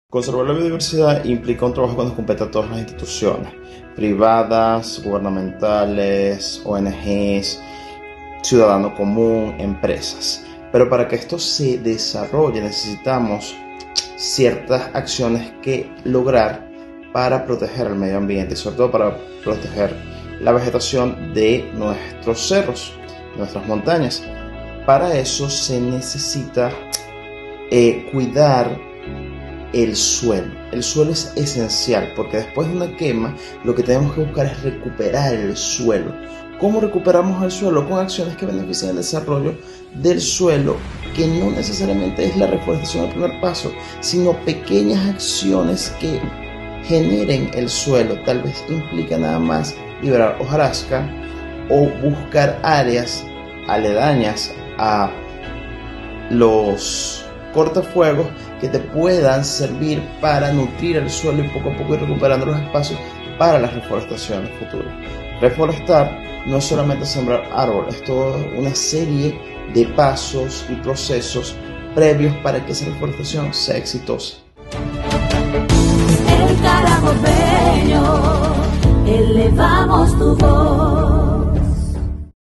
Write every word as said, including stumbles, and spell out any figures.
Conservar la biodiversidad implica un trabajo que nos compete a todas las instituciones, privadas, gubernamentales, O N Ges, ciudadano común, empresas. Pero para que esto se desarrolle necesitamos ciertas acciones que lograr para proteger el medio ambiente y sobre todo para proteger la vegetación de nuestros cerros, nuestras montañas. Para eso se necesita eh, cuidar el suelo. El suelo es esencial porque después de una quema lo que tenemos que buscar es recuperar el suelo. ¿Cómo recuperamos el suelo? Con acciones que beneficien el desarrollo del suelo, que no necesariamente es la reforestación el primer paso, sino pequeñas acciones que generen el suelo. Tal vez implica nada más liberar hojarasca o buscar áreas aledañas a los cortafuegos que te puedan servir para nutrir el suelo y poco a poco ir recuperando los espacios para las reforestaciones futuras. Reforestar no es solamente sembrar árboles, es toda una serie de pasos y procesos previos para que esa reforestación sea exitosa.